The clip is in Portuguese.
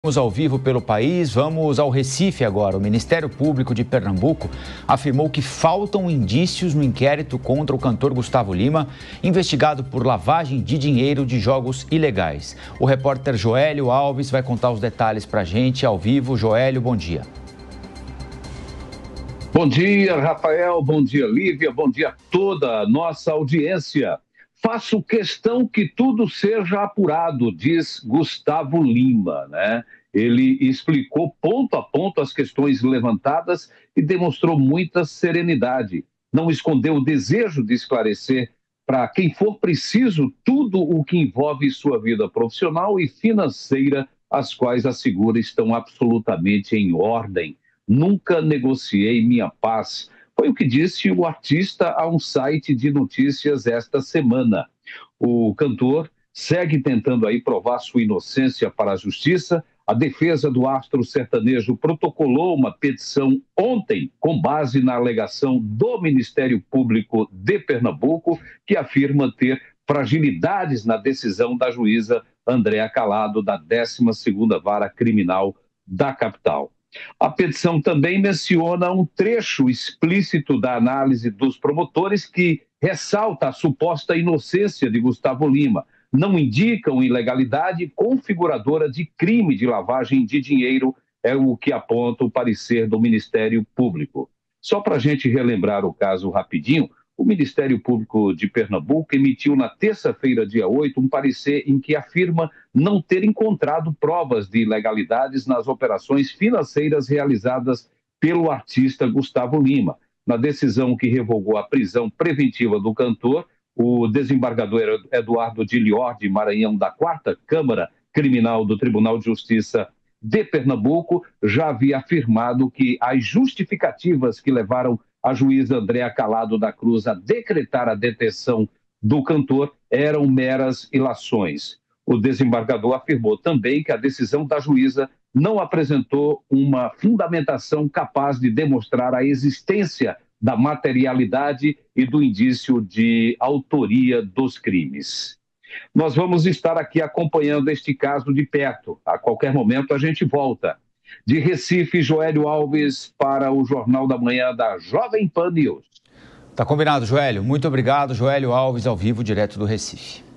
Vamos ao vivo pelo país, vamos ao Recife agora. O Ministério Público de Pernambuco afirmou que faltam indícios no inquérito contra o cantor Gustavo Lima, investigado por lavagem de dinheiro de jogos ilegais. O repórter Joélio Alves vai contar os detalhes para a gente ao vivo. Joélio, bom dia. Bom dia, Rafael, bom dia, Lívia, bom dia a toda a nossa audiência. Faço questão que tudo seja apurado, diz Gustavo Lima, né? Ele explicou ponto a ponto as questões levantadas e demonstrou muita serenidade. Não escondeu o desejo de esclarecer para quem for preciso tudo o que envolve sua vida profissional e financeira, as quais assegura estão absolutamente em ordem. Nunca negociei minha paz. Foi o que disse o artista a um site de notícias esta semana. O cantor segue tentando aí provar sua inocência para a justiça. A defesa do astro sertanejo protocolou uma petição ontem, com base na alegação do Ministério Público de Pernambuco, que afirma ter fragilidades na decisão da juíza Andréa Calado, da 12ª Vara Criminal da capital. A petição também menciona um trecho explícito da análise dos promotores que ressalta a suposta inocência de Gustavo Lima. Não indicam ilegalidade configuradora de crime de lavagem de dinheiro, é o que aponta o parecer do Ministério Público. Só para a gente relembrar o caso rapidinho, o Ministério Público de Pernambuco emitiu na terça-feira, dia 8, um parecer em que afirma não ter encontrado provas de ilegalidades nas operações financeiras realizadas pelo artista Gustavo Lima. Na decisão que revogou a prisão preventiva do cantor, o desembargador Eduardo Dilior, de Maranhão, da 4ª Câmara Criminal do Tribunal de Justiça de Pernambuco, já havia afirmado que as justificativas que levaram a juíza Andréa Calado da Cruz a decretar a detenção do cantor eram meras ilações. O desembargador afirmou também que a decisão da juíza não apresentou uma fundamentação capaz de demonstrar a existência da materialidade e do indício de autoria dos crimes. Nós vamos estar aqui acompanhando este caso de perto. A qualquer momento a gente volta. De Recife, Joélio Alves para o Jornal da Manhã da Jovem Pan News. Tá combinado, Joélio. Muito obrigado, Joélio Alves, ao vivo, direto do Recife.